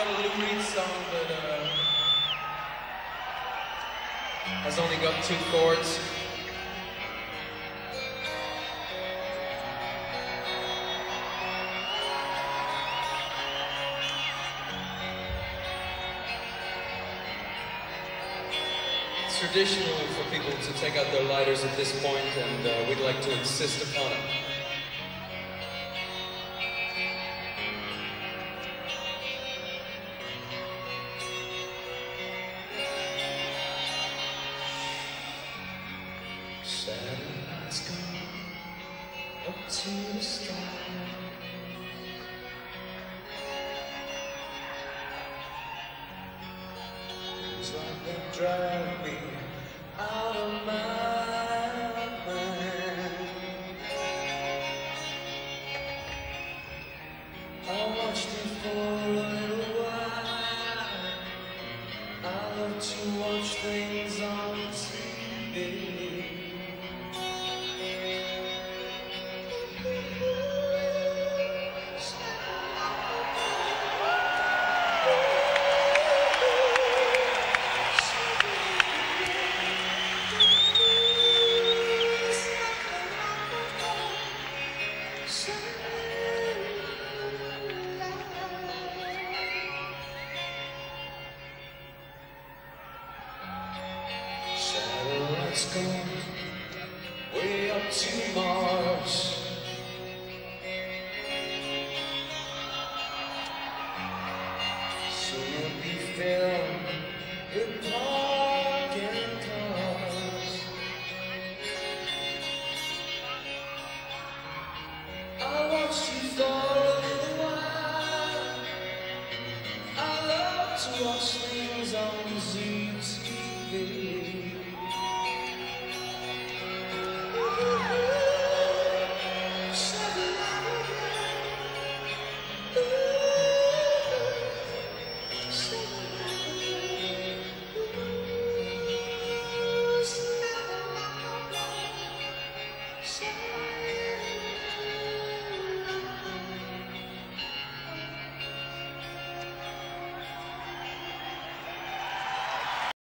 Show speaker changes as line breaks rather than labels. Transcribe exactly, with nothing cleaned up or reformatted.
got a Lou Reed song that uh, has only got two chords. It's traditional for people to take out their lighters at this point, and uh, we'd like to insist upon it. Satellite's gone up to the sky. Feels like they drive me out of my mind. I watched it for a little while. I love to watch things on T V. Satellites go way up to Mars. Soon we'll be filled with parking cars. I watched you for a little while. I love to watch things on Z T V.